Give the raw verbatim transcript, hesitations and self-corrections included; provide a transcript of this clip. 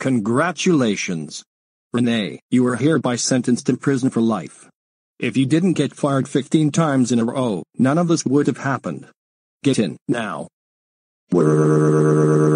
Congratulations. Rene, you are hereby sentenced to prison for life. If you didn't get fired fifteen times in a row, none of this would have happened. Get in, now.